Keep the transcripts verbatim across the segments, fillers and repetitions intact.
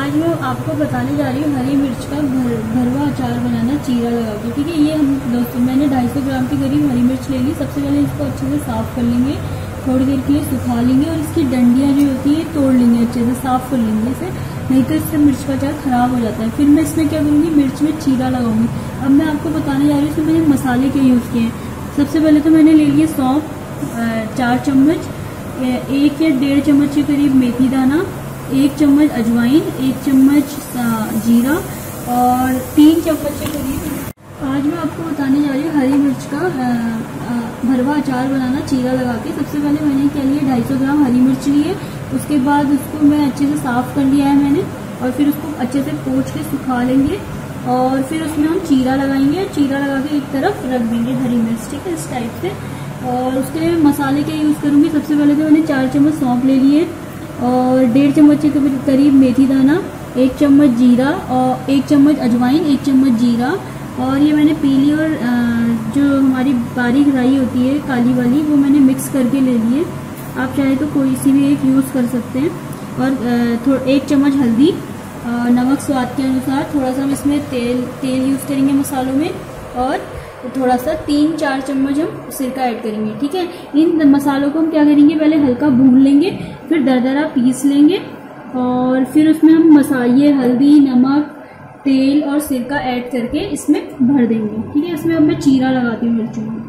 आज मैं आपको बताने जा रही हूँ हरी मिर्च का भर भरवा अचार बनाना चीरा लगा के। ठीक है, ये हम दोस्तों मैंने ढाई सौ ग्राम के करीब हरी मिर्च ले ली। सबसे पहले इसको अच्छे से साफ़ कर लेंगे, थोड़ी देर के लिए सुखा लेंगे और इसकी डंडियाँ जो होती है तोड़ लेंगे, अच्छे से साफ़ कर लेंगे इसे, नहीं तो इससे मिर्च का अचार ख़राब हो जाता है। फिर मैं इसमें क्या करूँगी, मिर्च में चीरा लगाऊंगी। अब मैं आपको बताने जा रही हूँ इसमें मैंने मसाले क्या यूज़ किए हैं। सबसे पहले तो मैंने ले लिए सौंफ चार चम्मच, एक या डेढ़ चम्मच के करीब मेथी दाना, एक चम्मच अजवाइन, एक चम्मच जीरा और तीन चम्मच के करीब। आज मैं आपको बताने जा रही हूँ हरी मिर्च का भरवा अचार बनाना चीरा लगा के। सबसे पहले मैंने क्या लिया, ढाई सौ ग्राम हरी मिर्च ली है। उसके बाद उसको मैं अच्छे से साफ़ कर लिया है मैंने, और फिर उसको अच्छे से पोंछ के सुखा लेंगे और फिर उसमें हम चीरा लगाएंगे। चीरा लगा के एक तरफ रख देंगे हरी मिर्च, ठीक है, इस टाइप से। और उसके लिए मसाले क्या यूज़ करूँगी, सबसे पहले तो मैंने चार चम्मच सौंफ ले लिए और डेढ़ चम्मच के करीब मेथी दाना, एक चम्मच जीरा और एक चम्मच अजवाइन, एक चम्मच जीरा, और ये मैंने पीली और जो हमारी बारीक राई होती है काली वाली, वो मैंने मिक्स करके ले ली है। आप चाहे तो कोई सी भी एक यूज़ कर सकते हैं। और थोड़ा एक चम्मच हल्दी, नमक स्वाद के अनुसार, थोड़ा सा हम इसमें तेल तेल यूज़ करेंगे मसालों में, और थोड़ा सा तीन चार चम्मच हम सिरका ऐड करेंगे। ठीक है, इन मसालों को हम क्या करेंगे, पहले हल्का भून लेंगे, फिर दरदरा पीस लेंगे और फिर उसमें हम मसाले, हल्दी, नमक, तेल और सिरका ऐड करके इसमें भर देंगे। ठीक है, इसमें अब मैं चीरा लगाती हूँ मिर्चों में।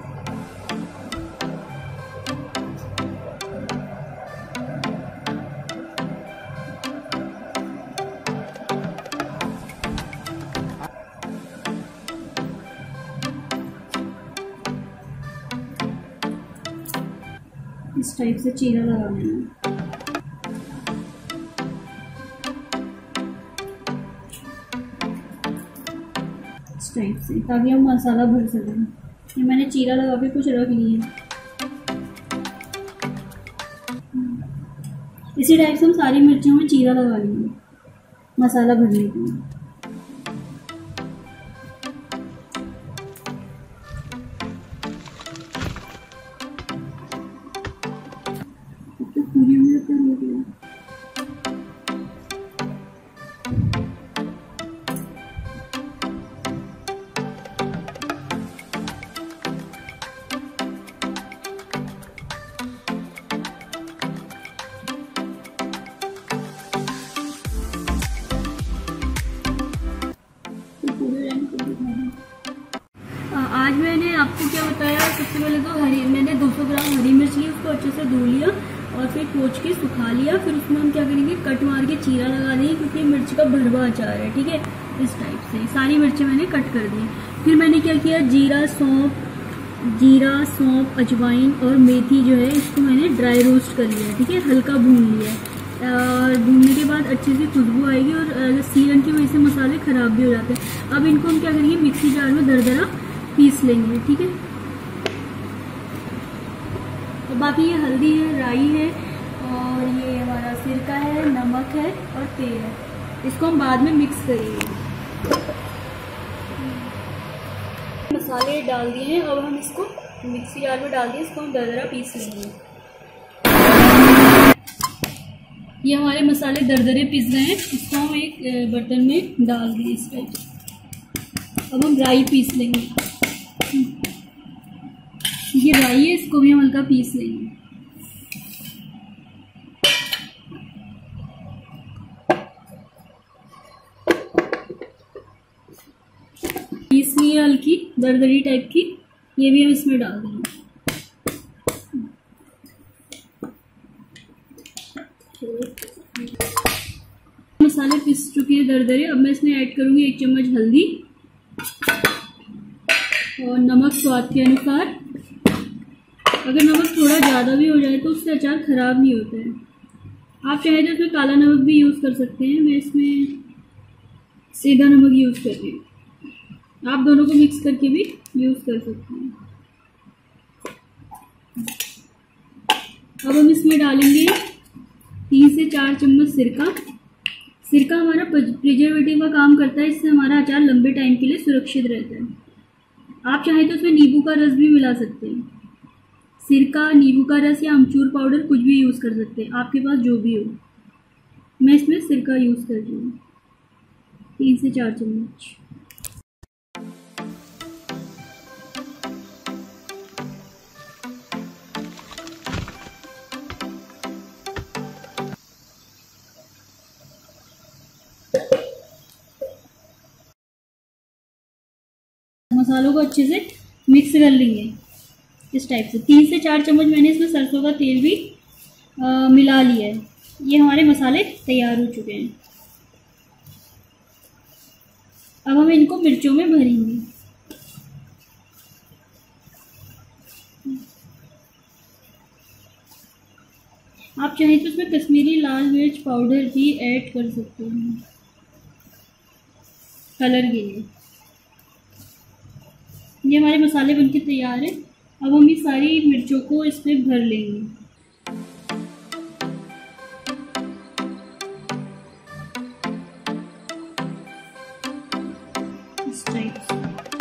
इस टाइप से चीरा लगाना है इस टाइप से, ताकि हम मसाला भर सकें। ये मैंने चीरा लगा के कुछ रख लिए। इसी टाइप से हम सारी मिर्चों में चीरा लगा लेंगे मसाला भरने के लिए। पूरी में तो हो गया। आज मैंने आपको क्या बताया, सबसे पहले तो हरी मैंने दो सौ ग्राम हरी मिर्च ली, उसको अच्छे से धो लिया और फिर पोंछ के सुखा लिया। फिर उसमें हम क्या करेंगे, कट मार के चीरा लगा देंगे, क्योंकि मिर्च का भरवा अचार है। ठीक है, इस टाइप से सारी मिर्चें मैंने कट कर दी। फिर मैंने क्या किया, जीरा सौंफ जीरा सौंफ अजवाइन और मेथी जो है, इसको मैंने ड्राई रोस्ट कर लिया। ठीक है, हल्का भून लिया और भूनने के बाद अच्छे से खुशबू आएगी और सीलन की वजह से मसाले ख़राब भी हो जाते हैं। अब इनको हम क्या करेंगे, मिक्सी जार में दरदरा पीस लेंगे। ठीक है, तो बाकी ये हल्दी है, राई है और ये हमारा सिरका है, नमक है और तेल है। इसको हम बाद में मिक्स करेंगे। मसाले डाल दिए हैं, अब हम इसको मिक्सी जार में डाल दिए, इसको हम दरदरा पीस लेंगे। ये हमारे मसाले दरदरे पीस गए हैं, इसको हम एक बर्तन में डाल दिए इस पर। अब हम राई पीस लेंगे। ये राई है, इसको भी हम हल्का पीस लेंगे। पीस ली है हल्की दरदरी टाइप की, ये भी हम इसमें डाल देंगे। मसाले पीस चुके हैं दरदरे। अब मैं इसमें ऐड करूंगी एक चम्मच हल्दी और नमक स्वाद के अनुसार। अगर नमक थोड़ा ज़्यादा भी हो जाए तो उससे अचार ख़राब नहीं होता है। आप चाहे तो इसमें काला नमक भी यूज़ कर सकते हैं, मैं इसमें सीधा नमक यूज़ कर रही हूँ। आप दोनों को मिक्स करके भी यूज़ कर सकते हैं। अब हम इसमें डालेंगे तीन से चार चम्मच सिरका। सिरका हमारा प्रिजर्वेटिव का काम करता है, इससे हमारा अचार लंबे टाइम के लिए सुरक्षित रहता है। आप चाहें तो इसमें नींबू का रस भी मिला सकते हैं। सिरका, नींबू का रस या अमचूर पाउडर कुछ भी यूज़ कर सकते हैं, आपके पास जो भी हो। मैं इसमें सिरका यूज़ कर रही हूँ, तीन से चार चम्मच। मसालों को अच्छे से मिक्स कर लेंगे इस टाइप से। तीन से चार चम्मच मैंने इसमें सरसों का तेल भी आ, मिला लिया है। ये हमारे मसाले तैयार हो चुके हैं। अब हम इनको मिर्चों में भरेंगे। आप चाहें तो इसमें कश्मीरी लाल मिर्च पाउडर भी ऐड कर सकते हैं कलर के लिए। ये हमारे मसाले बनके तैयार है। अब हम ये सारी मिर्चों को इसमें भर लेंगे इस टाइप से।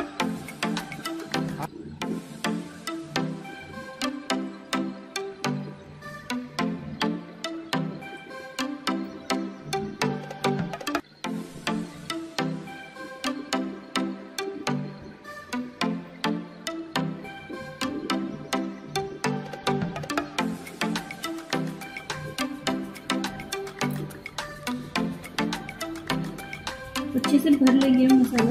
अच्छे से भर लेंगे हम मसाला।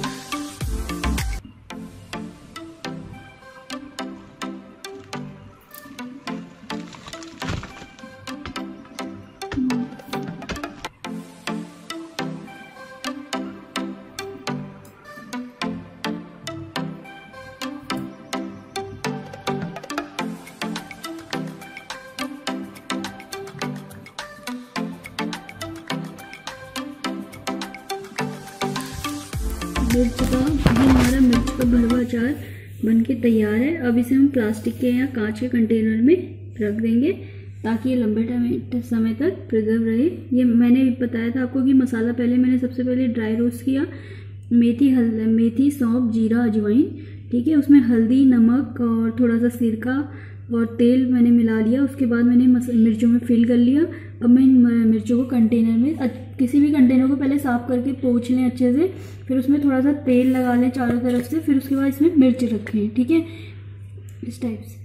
मिर्च का ये हमारा मिर्च का भरवा अचार बनके तैयार है। अब इसे हम प्लास्टिक के या कांच के कंटेनर में रख देंगे ताकि ये लंबे समय तक प्रिजर्व रहे। ये मैंने बताया था आपको कि मसाला पहले मैंने सबसे पहले ड्राई रोस्ट किया, मेथी हल्दी मेथी सौंफ जीरा अजवाइन, ठीक है। उसमें हल्दी नमक और थोड़ा सा सिरका और तेल मैंने मिला लिया। उसके बाद मैंने मिर्चों में फिल कर लिया। अब मैं इन मिर्चों को कंटेनर में, किसी भी कंटेनर को पहले साफ़ करके पोंछ लें अच्छे से, फिर उसमें थोड़ा सा तेल लगा लें चारों तरफ से, फिर उसके बाद इसमें मिर्च रखें, ठीक है, इस टाइप से।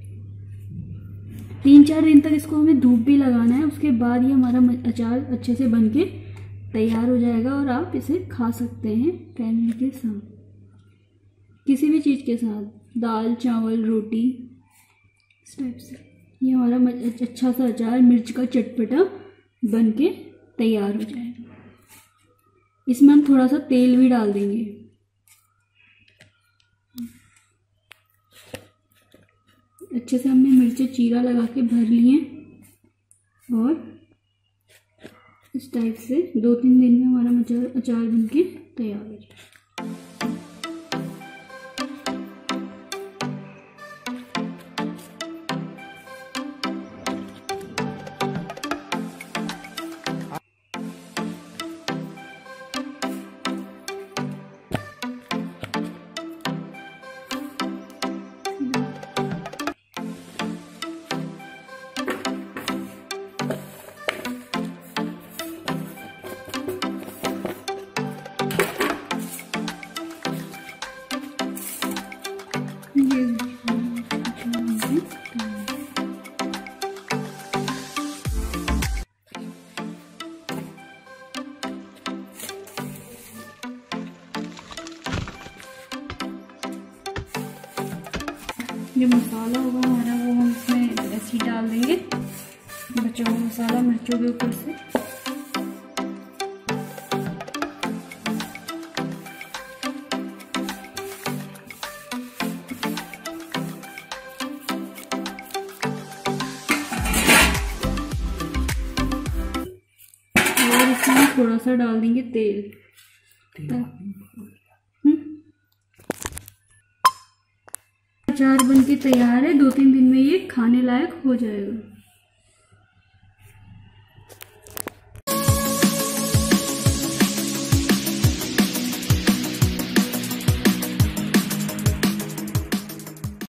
तीन चार दिन तक इसको हमें धूप भी लगाना है। उसके बाद ये हमारा अचार अच्छे से बन के तैयार हो जाएगा और आप इसे खा सकते हैं फैमिली के साथ, किसी भी चीज़ के साथ, दाल चावल रोटी, इस टाइप से। ये हमारा अच्छा सा अचार मिर्च का चटपटा बन के तैयार हो जाएगा। इसमें हम थोड़ा सा तेल भी डाल देंगे। अच्छे से हमने मिर्ची चीरा लगा के भर लिए और इस टाइप से दो तीन दिन में हमारा अचार अचार बन के तैयार हो जाएगा। जो मसाला होगा हमारा वो हम इसमें ऐसे ही डाल देंगे, बचा हुआ मसाला मिर्चों के ऊपर से। और इसमें थोड़ा सा डाल देंगे तेल। अचार बनके तैयार है। दो तीन दिन में ये खाने लायक हो जाएगा।